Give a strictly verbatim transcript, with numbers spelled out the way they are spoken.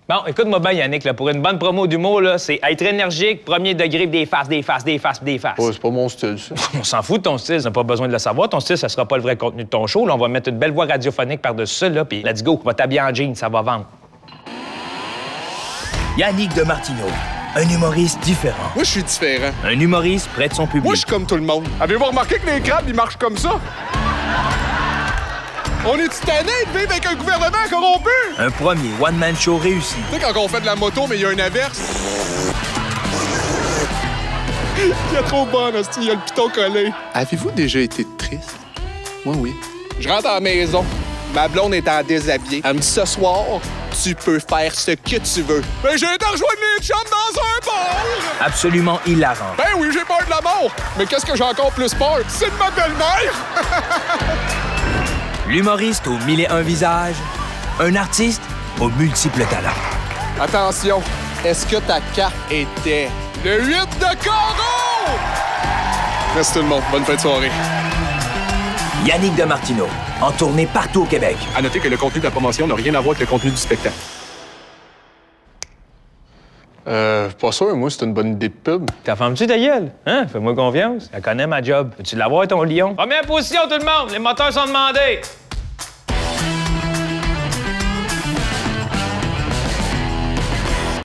Bon, écoute-moi bien, Yannick, là, pour une bonne promo d'humour, là, c'est être énergique, premier degré, des faces, des faces, des faces, des faces. Ouais, c'est pas mon style, ça. On s'en fout de ton style, on n'a pas besoin de le savoir. Ton style, ça sera pas le vrai contenu de ton show. Là, on va mettre une belle voix radiophonique par-dessus ça, là, puis let's go. On va t'habiller en jeans, ça va vendre. Yannick de Martineau, un humoriste différent. Moi, je suis différent. Un humoriste près de son public. Moi, je suis comme tout le monde. Avez-vous remarqué que les crabes, ils marchent comme ça? On est tanné de vivre avec un gouvernement corrompu! Un premier one-man show réussi. Tu sais, quand on fait de la moto, mais il y a une averse. Il est trop bon, hostie, il y a le piton collé. Avez-vous déjà été triste? Moi, oui. Je rentre à la maison. Ma blonde est en déshabillé. Elle me dit, ce soir, tu peux faire ce que tu veux. Ben, j'ai été rejoindre les chums dans un bar! Absolument hilarant. Ben oui, j'ai peur de la mort. Mais qu'est-ce que j'ai encore plus peur? C'est de ma belle-mère! L'humoriste aux mille et un visages. Un artiste aux multiples talents. Attention, est-ce que ta carte était le huit de carreau? Merci tout le monde. Bonne fin de soirée. Yannick de Martineau, en tournée partout au Québec. À noter que le contenu de la promotion n'a rien à voir avec le contenu du spectacle. Euh, pas sûr, moi, c'est une bonne idée de pub. T'as fermes-tu ta gueule? Hein? Fais-moi confiance. Elle connaît ma job. Veux-tu l'avoir, ton lion? Première position, tout le monde! Les moteurs sont demandés!